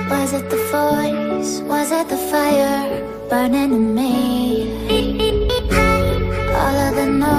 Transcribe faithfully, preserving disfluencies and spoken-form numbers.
Was it the voice? Was it the fire burning in me? All of the noise